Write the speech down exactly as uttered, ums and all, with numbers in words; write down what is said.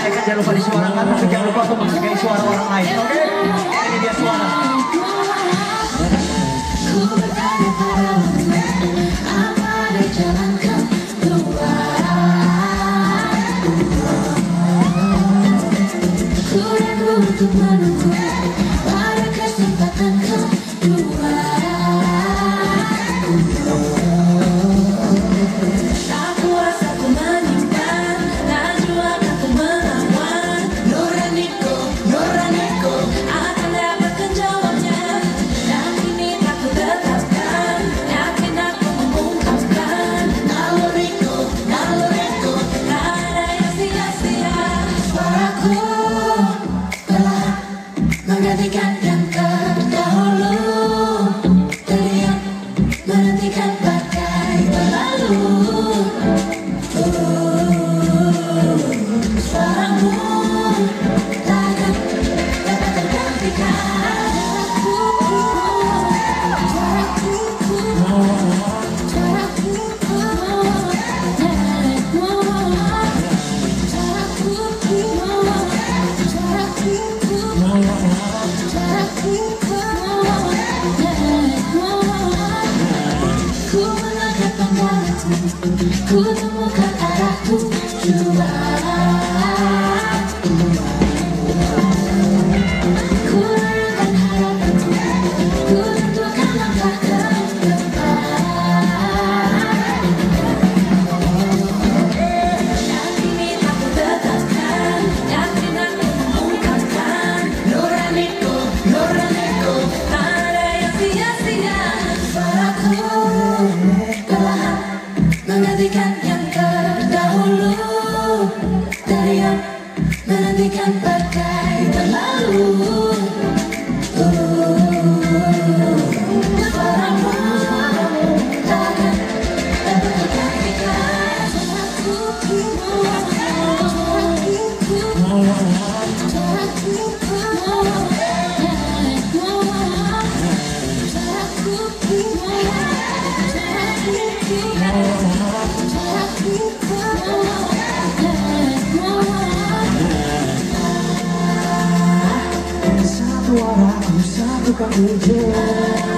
diselesaikan, jangan lupa disuarakan, tapi jangan lupa untuk menghargai suara orang lain. Oke? Okay? Ini dia suara. Ku bertanya padamu, apa ada jalan keluar? Ku ragu untuk menunggu pada kesempatan kedua. Tak kuasa ku menyimpan, laju akan ku melawan. Nuraniku, nuraniku akan dapatkan jawabnya. Dan ini tak ku tetapkan, yakin aku mengungkapkan. Naluriku, naluriku tak ada yang sia-sia. Suaraku telah menggantikan yang terdahulu. Teriak menghentikan badai berlalu. Suaramu takkan dapat tergantikan. Suaraku, suaraku, ku mengangkat pandanganku, ku temukan arah tujuan. Ku rayakan harapanku, ku tentukan langkah ke depan. Dan ini tak ku tetapkan, yakin aku mengungkapkan. Nuraniku, nuraniku tak ada yang sia-sia. Suaraku telah menggantikan yang terdahulu. Teriak menghentikan badai berlalu. Suaramu takkan dapat tergantikan. Suaraku, Satu arah, satu kaki.